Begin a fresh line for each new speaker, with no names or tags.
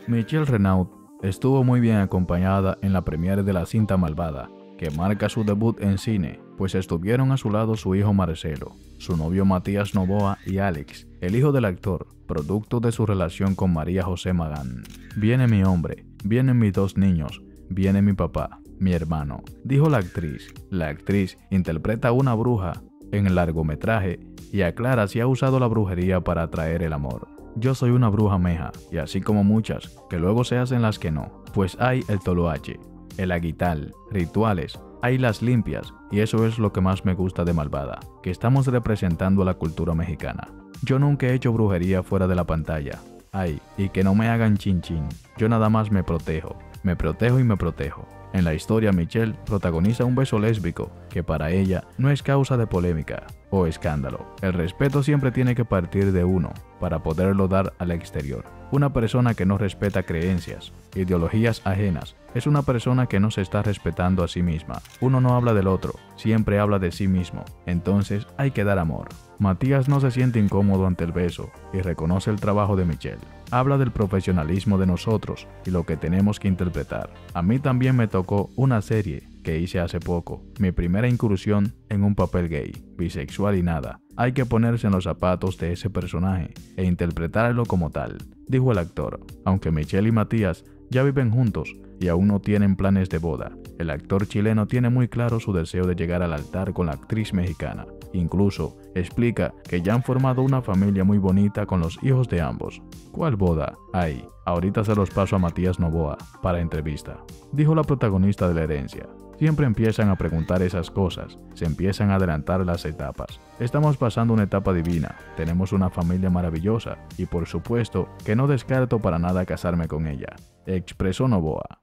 Michelle Renaud estuvo muy bien acompañada en la premiere de la cinta Malvada, que marca su debut en cine, pues estuvieron a su lado su hijo Marcelo, su novio Matías Novoa y Alex, el hijo del actor, producto de su relación con María José Magán. Viene mi hombre, vienen mis dos niños, viene mi papá, mi hermano, dijo la actriz. La actriz interpreta a una bruja en el largometraje y aclara si ha usado la brujería para atraer el amor. Yo soy una bruja meja, y así como muchas, que luego se hacen las que no, pues hay el toloache, el aguital, rituales, hay las limpias, y eso es lo que más me gusta de Malvada, que estamos representando a la cultura mexicana. Yo nunca he hecho brujería fuera de la pantalla, ay, y que no me hagan chin chin, yo nada más me protejo y me protejo. En la historia, Michelle protagoniza un beso lésbico que para ella no es causa de polémica o escándalo. El respeto siempre tiene que partir de uno para poderlo dar al exterior. Una persona que no respeta creencias, ideologías ajenas, es una persona que no se está respetando a sí misma. Uno no habla del otro, siempre habla de sí mismo. Entonces hay que dar amor. Matías no se siente incómodo ante el beso y reconoce el trabajo de Michelle. Habla del profesionalismo de nosotros y lo que tenemos que interpretar. A mí también me tocó una serie que hice hace poco, mi primera incursión en un papel gay, bisexual y nada. Hay que ponerse en los zapatos de ese personaje e interpretarlo como tal, dijo el actor. Aunque Michelle y Matías ya viven juntos y aún no tienen planes de boda, el actor chileno tiene muy claro su deseo de llegar al altar con la actriz mexicana. Incluso explica que ya han formado una familia muy bonita con los hijos de ambos. ¿Cuál boda? Ay, ahorita se los paso a Matías Novoa para entrevista, dijo la protagonista de La Herencia. Siempre empiezan a preguntar esas cosas, se empiezan a adelantar las etapas. Estamos pasando una etapa divina, tenemos una familia maravillosa y por supuesto que no descarto para nada casarme con ella, expresó Novoa.